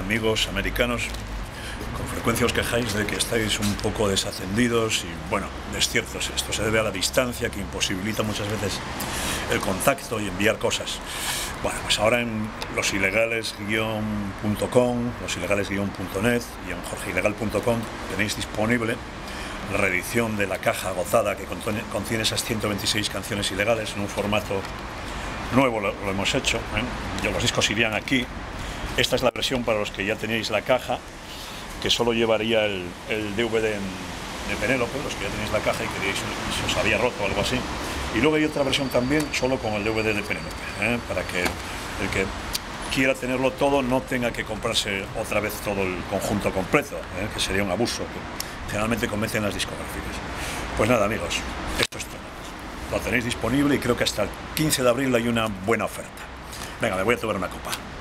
amigos americanos, con frecuencia os quejáis de que estáis un poco desatendidos y, bueno, es cierto, esto se debe a la distancia que imposibilita muchas veces el contacto y enviar cosas. Bueno, pues ahora en losilegales-.com, losilegales-.net y en jorgeilegal.com tenéis disponible la reedición de La Caja Gozada, que contiene esas 126 canciones ilegales en un formato nuevo, lo hemos hecho, ¿eh? Los discos irían aquí. Esta es la versión para los que ya teníais la caja, que solo llevaría el DVD de Penélope, los que ya tenéis la caja y queríais, se os había roto o algo así. Y luego hay otra versión también solo con el DVD de Penélope, para que el que quiera tenerlo todo no tenga que comprarse otra vez todo el conjunto completo, que sería un abuso que generalmente cometen las discográficas. Pues nada, amigos, esto es todo. Lo tenéis disponible y creo que hasta el 15 de abril hay una buena oferta. Venga, me voy a tomar una copa.